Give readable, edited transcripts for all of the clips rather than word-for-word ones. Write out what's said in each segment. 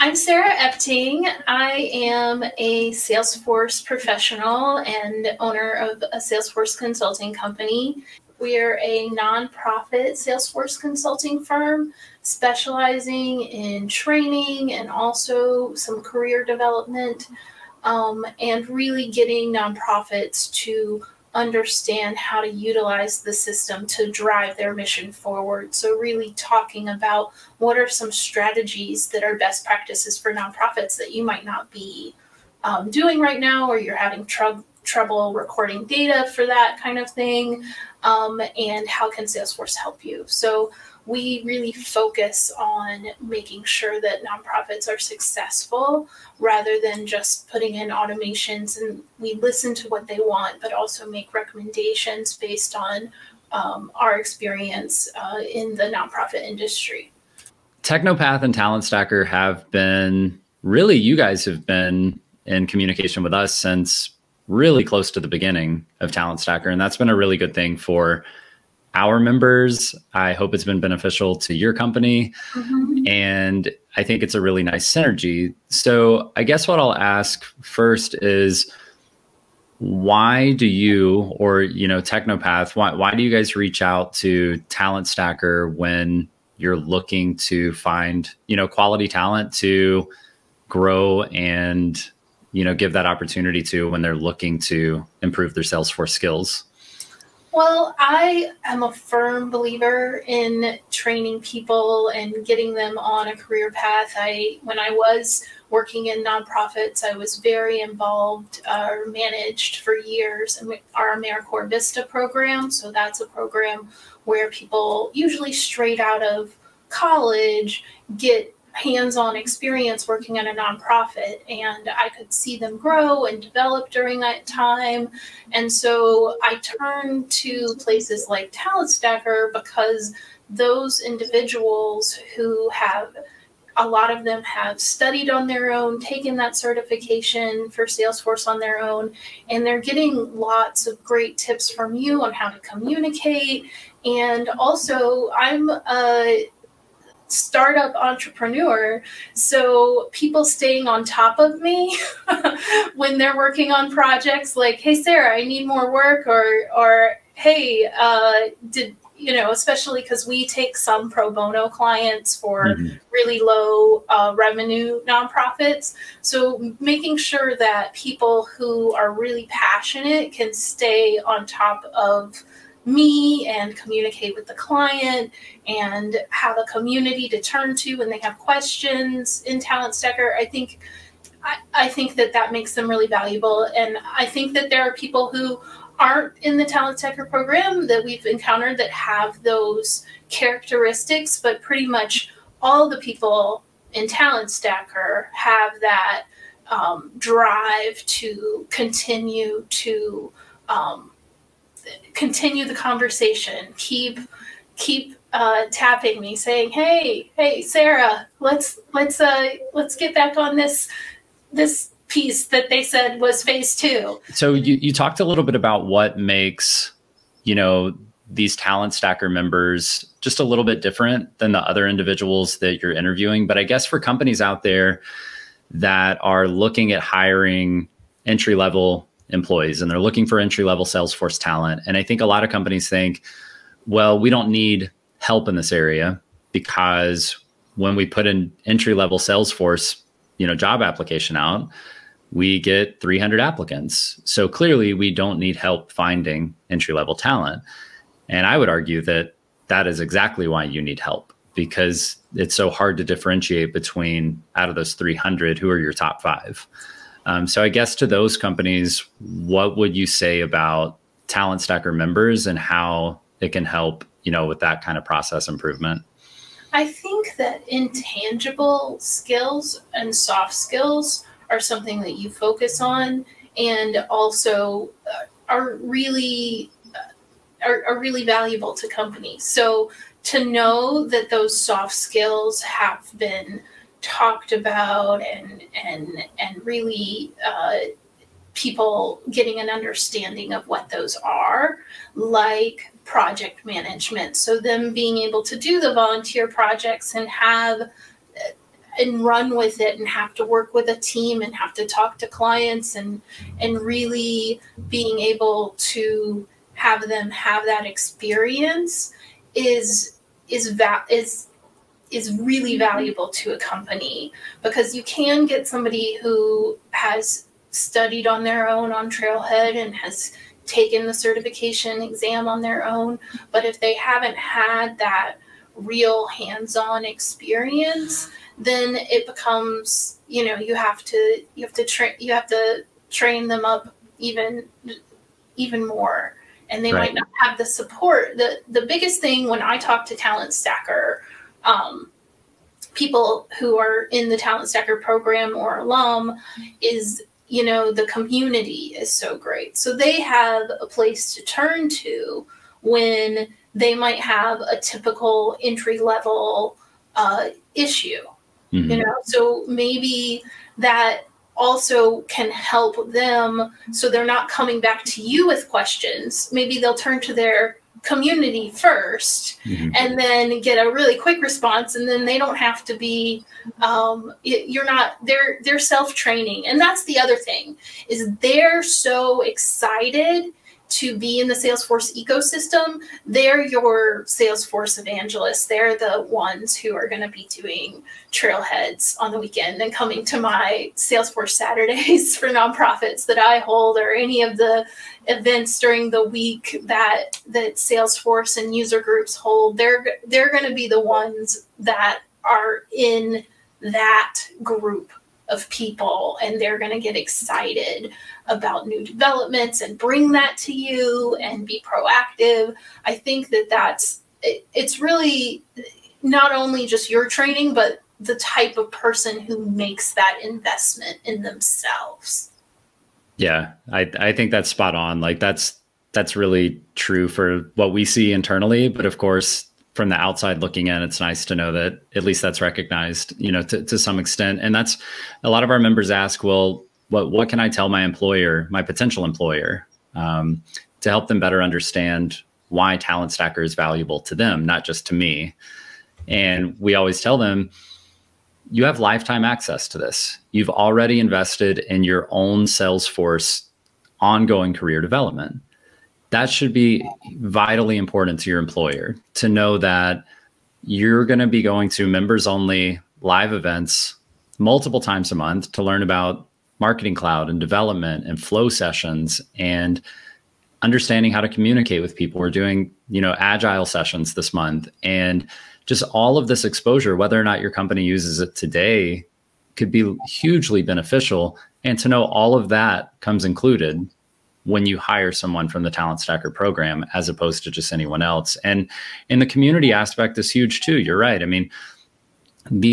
I'm Sarah Epting. I am a Salesforce professional and owner of a Salesforce consulting company. We are a nonprofit Salesforce consulting firm specializing in training and also some career development, and really getting nonprofits to understand how to utilize the system to drive their mission forward. So really talking about what are some strategies that are best practices for nonprofits that you might not be doing right now, or you're having trouble recording data for that kind of thing, and how can Salesforce help you? So we really focus on making sure that nonprofits are successful rather than just putting in automations, and we listen to what they want, but also make recommendations based on our experience in the nonprofit industry. Technopath and Talent Stacker have been, really, you guys have been in communication with us since really close to the beginning of Talent Stacker, and that's been a really good thing for our members. I hope it's been beneficial to your company. And I think it's a really nice synergy. So I guess what I'll ask first is, why do you, or, Technopath, why do you guys reach out to Talent Stacker when you're looking to find, quality talent to grow and, give that opportunity to when they're looking to improve their Salesforce skills? Well, I am a firm believer in training people and getting them on a career path. When I was working in nonprofits, I was very involved or managed for years in our AmeriCorps Vista program. So that's a program where people usually straight out of college get hands-on experience working at a nonprofit, and I could see them grow and develop during that time. And so I turned to places like Talent Stacker because those individuals who a lot of them have studied on their own, taken that certification for Salesforce on their own, and they're getting lots of great tips from you on how to communicate. And also, I'm a startup entrepreneur, so people staying on top of me when they're working on projects like, hey Sarah, I need more work, or hey, especially because we take some pro bono clients for really low revenue nonprofits. So making sure that people who are really passionate can stay on top of me and communicate with the client and have a community to turn to when they have questions in Talent Stacker. I think that makes them really valuable. And I think that there are people who aren't in the Talent Stacker program that we've encountered that have those characteristics, but pretty much all the people in Talent Stacker have that drive to continue the conversation, keep tapping me, saying, hey Sarah, let's get back on this piece that they said was phase 2. So you talked a little bit about what makes, these Talent Stacker members just a little bit different than the other individuals that you're interviewing. But I guess for companies out there that are looking at hiring entry-level employees and they're looking for entry-level Salesforce talent, and I think a lot of companies think, well, we don't need help in this area because when we put an entry-level Salesforce, job application out, we get 300 applicants. So clearly we don't need help finding entry-level talent. And I would argue that that is exactly why you need help, because it's so hard to differentiate between, out of those 300, who are your top 5. So I guess to those companies, what would you say about Talent Stacker members and how it can help, with that kind of process improvement? I think that intangible skills and soft skills are something that you focus on, and also are really valuable to companies. So to know that those soft skills have been talked about and really people getting an understanding of what those are, like project management. So them being able to do the volunteer projects and have and run with it and have to work with a team and have to talk to clients and really being able to have them have that experience is really valuable to a company, because you can get somebody who has studied on their own on Trailhead and has taken the certification exam on their own, but if they haven't had that real hands-on experience, then it becomes, you have to train them up even more, and they might not have the support. The biggest thing when I talk to Talent Stacker, people who are in the Talent Stacker program or alum, is the community is so great. So they have a place to turn to when they might have a typical entry-level issue. So maybe that also can help them, so they're not coming back to you with questions. Maybe they'll turn to their community first and then get a really quick response, and then they don't have to be they're self-training. And that's the other thing, is they're so excited to be in the Salesforce ecosystem. They're your Salesforce evangelists. They're the ones who are going to be doing trailheads on the weekend and coming to my Salesforce Saturdays for nonprofits that I hold, or any of the events during the week that Salesforce and user groups hold. They're going to be the ones that are in that group of people, and they're going to get excited about new developments and bring that to you and be proactive. I think it's really not only just your training, but the type of person who makes that investment in themselves. Yeah, I think that's spot on. Like that's really true for what we see internally, but of course, from the outside looking in, it's nice to know that at least that's recognized, to some extent. And that's a lot of our members ask, well, what can I tell my employer, my potential employer, to help them better understand why Talent Stacker is valuable to them, not just to me. And we always tell them, you have lifetime access to this. You've already invested in your own Salesforce ongoing career development. That should be vitally important to your employer, to know that you're going to be going to members only live events multiple times a month to learn about Marketing Cloud and development and flow sessions and understanding how to communicate with people. We're doing, agile sessions this month, and just all of this exposure, whether or not your company uses it today, could be hugely beneficial. And to know all of that comes included when you hire someone from the Talent Stacker program, as opposed to just anyone else. And in the community aspect is huge too. You're right. I mean, the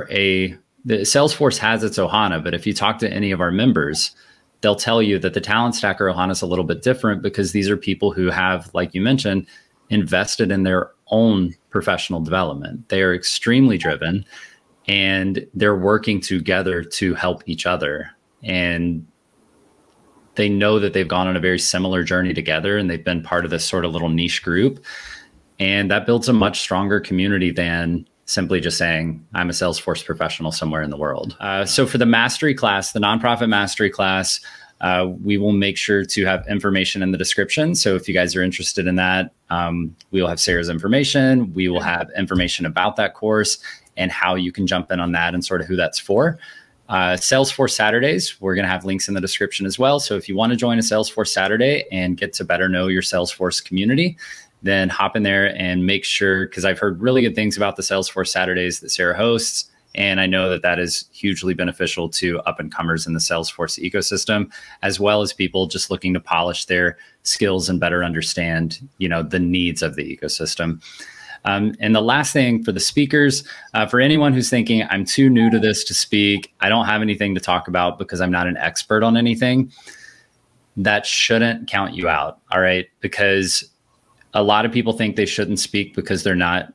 Salesforce has its Ohana, but if you talk to any of our members, they'll tell you that the Talent Stacker Ohana is a little bit different, because these are people who have, like you mentioned, invested in their own professional development. They are extremely driven, and they're working together to help each other. And they know that they've gone on a very similar journey together, and they've been part of this sort of little niche group. And that builds a much stronger community than simply just saying, I'm a Salesforce professional somewhere in the world. So for the mastery class, the nonprofit mastery class, we will make sure to have information in the description. So if you guys are interested in that, we will have Sarah's information. We will have information about that course and how you can jump in on that and sort of who that's for. Salesforce Saturdays, we're going to have links in the description as well. So if you want to join a Salesforce Saturday and get to better know your Salesforce community, then hop in there and make sure, because I've heard really good things about the Salesforce Saturdays that Sarah hosts. And I know that that is hugely beneficial to up and comers in the Salesforce ecosystem, as well as people just looking to polish their skills and better understand, the needs of the ecosystem. And the last thing for the speakers, for anyone who's thinking, I'm too new to this to speak, I don't have anything to talk about because I'm not an expert on anything, that shouldn't count you out, all right? Because a lot of people think they shouldn't speak because they're not,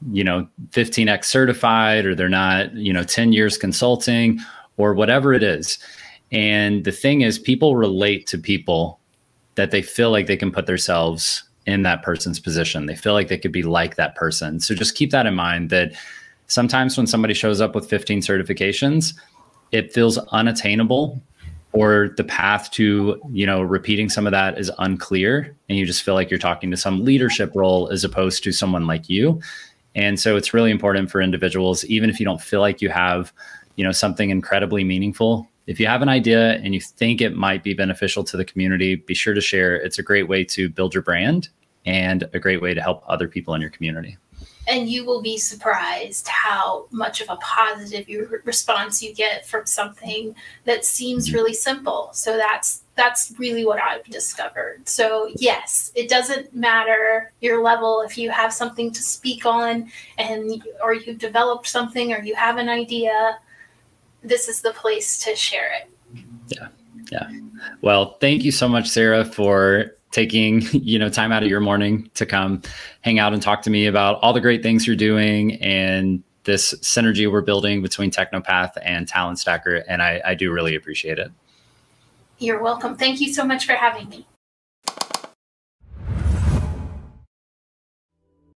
15X certified, or they're not, 10 years consulting, or whatever it is. And the thing is, people relate to people that they feel like they can put themselves in that person's position. They feel like they could be like that person. So just keep that in mind, that Sometimes when somebody shows up with 15 certifications, it feels unattainable, or the path to, repeating some of that is unclear. And you just feel like you're talking to some leadership role as opposed to someone like you. And so it's really important for individuals, even if you don't feel like you have, something incredibly meaningful. If you have an idea and you think it might be beneficial to the community, be sure to share. It's a great way to build your brand and a great way to help other people in your community. And you will be surprised how much of a positive response you get from something that seems really simple. So that's really what I've discovered. So yes, it doesn't matter your level. If you have something to speak on or you've developed something or you have an idea, this is the place to share it. Yeah. Well, thank you so much, Sarah, for taking, time out of your morning to come hang out and talk to me about all the great things you're doing and this synergy we're building between Technopath and Talent Stacker. And I do really appreciate it. You're welcome. Thank you so much for having me.